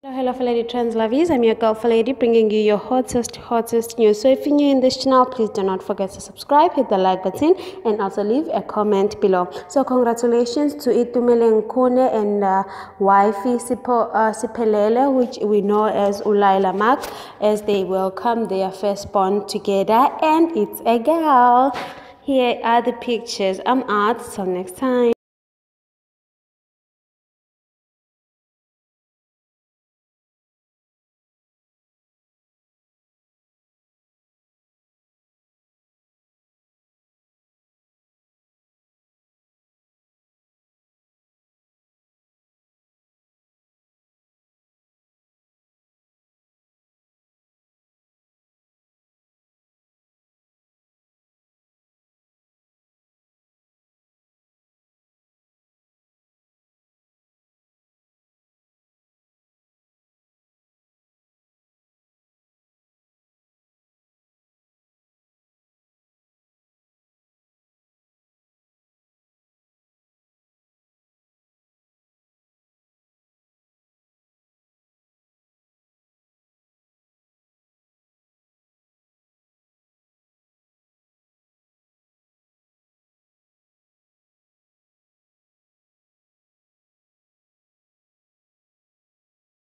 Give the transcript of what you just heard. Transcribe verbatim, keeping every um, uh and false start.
Hello, hello, Lady Trans Lovies. I'm your girl, Lady, bringing you your hottest, hottest news. So, if you're new in this channel, please do not forget to subscribe, hit the like button, and also leave a comment below. So, congratulations to Itumeleng Khune and uh, wifey Sipo, uh, Siphelele, which we know as Ulaila Mark, as they welcome their firstborn together, and it's a girl. Here are the pictures. I'm out. Till next time.